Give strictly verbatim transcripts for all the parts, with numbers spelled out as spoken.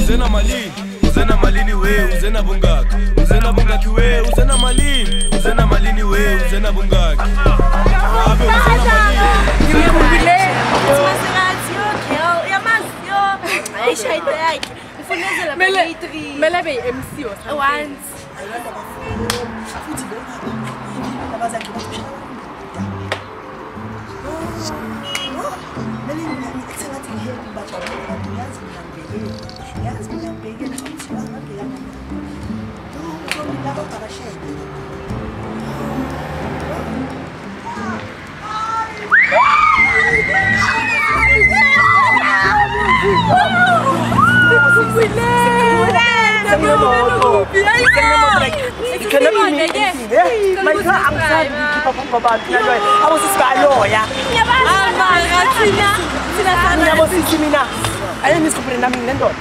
uzena malini uzena malini we uzena bungaki uzena bungaki we uzena malini uzena malini we uzena bungaki abe uzena malini ngiyakubile maserati okay uyamazio ayishayite yakhe ufunezela mele three mele be M C or once futhi lo abazakhe bathi mele ngiyakuthengathi ngihebi bajabule yazi mina ngibhekile yazi mina ngibhekile ukuthi ngabhekana no laba bakashela My car outside to keep up with my I was a spy lawyer. I was sitting in a I am Miss Cooper and I'm in London.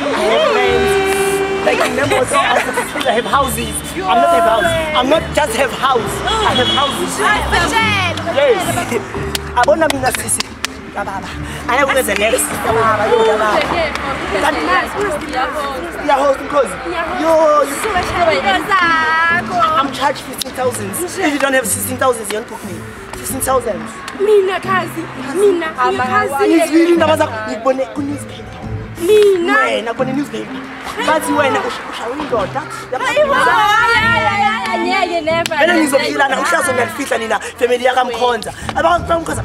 Like in the most I have houses. I'm not have house. I'm not just have house. I have houses. Yes. I want to be a sissy. I know where's the next. Yeah, hold because yo, you I'm charged fifteen thousand. If you don't have sixteen thousand, you don't put me. Fifteen thousand. Mina kazi, mina kazi. It's really not a good newspaper. Mina. When I got a newspaper. But when I was showing God, that's the yeah, you never. I don't use a killer and I'm just on that fish and in a family. I'm Konza. About some because I'm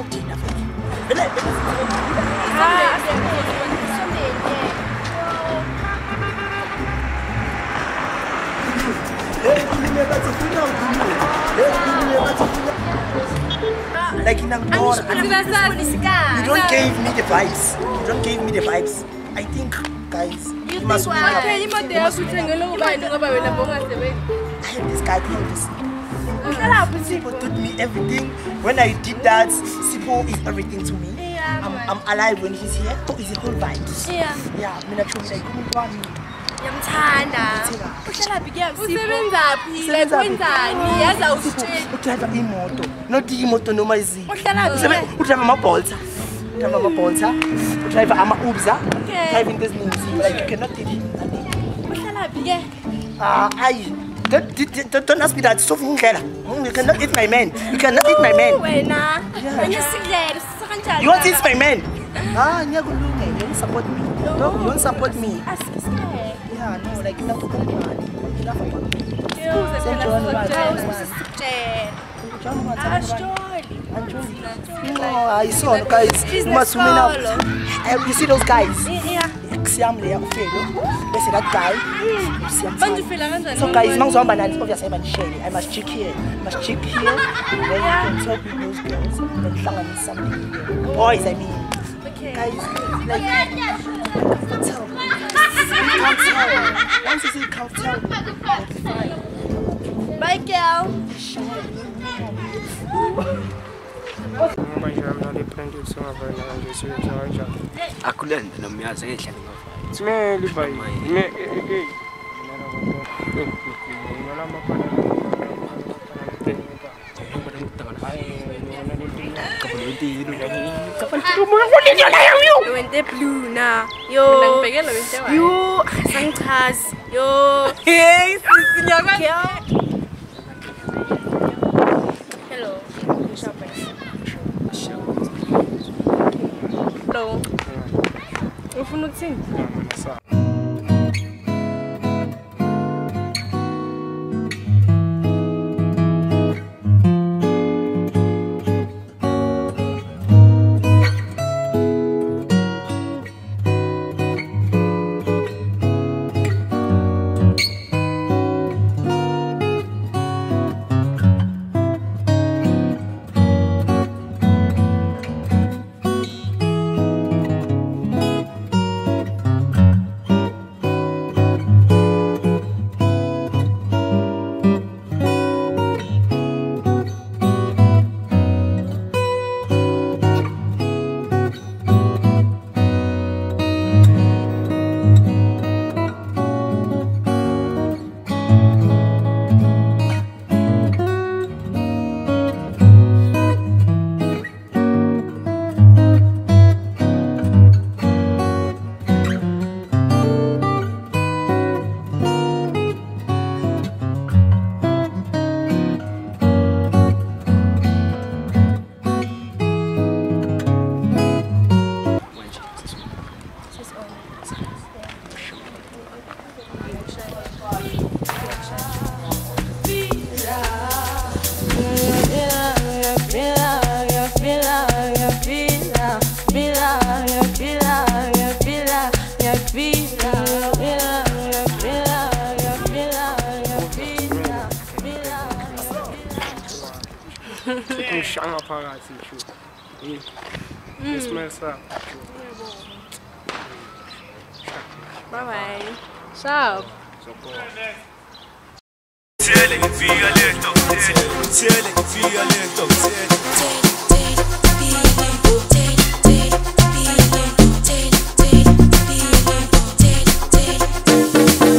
like in a door. You don't give me the vibes. You don't give me the vibes. I think, guys, you must be I have this guy called this. Sipo taught me everything. When I did that, Sipo is everything to me. I'm, I'm alive when he's here. Oh, it's a whole vibes. Yeah. Yeah, I'm not sure like who Yamthanda. Uhlala bigya usebenza phi like wenzani yaza usitshela udrive imoto not imoto noma izinto uhlala udrive ama-bolter udrive ama-bolter udrive ama-ubza driving this means like you cannot did it uhlala bigya ah ayi don't, don't, don't ask me that so you cannot eat my man you cannot eat my man wena wena sikile sikanjani you want to eat my man ah ngiyakulunga you don't support me no you don't support me yeah, no, like enough for money. Enough for money. Send John No, I saw guys. You must zoom in out. You see those guys? Yeah. Felo. They say that guy. So guys, man's one banana. Obviously, I'm sharing. I must check here. I must check here. Then you can talk with those girls. Then find something. Boys, I mean. Guys, like. Tell. Can't tell. Once you say can't tell, bye, girl. Akulenda nomyazi ehlala ngafana. Smeli bay. Me eh eh. You went the blue now. Yo. You. Santas. Yo. Hey. Hello. Hello. Ufuna ukuthini? ngishanga phakathi ngisho. Hey. Ismail sa. Bye bye. Ciao. Tiene que fía lento, tiene que fía lento.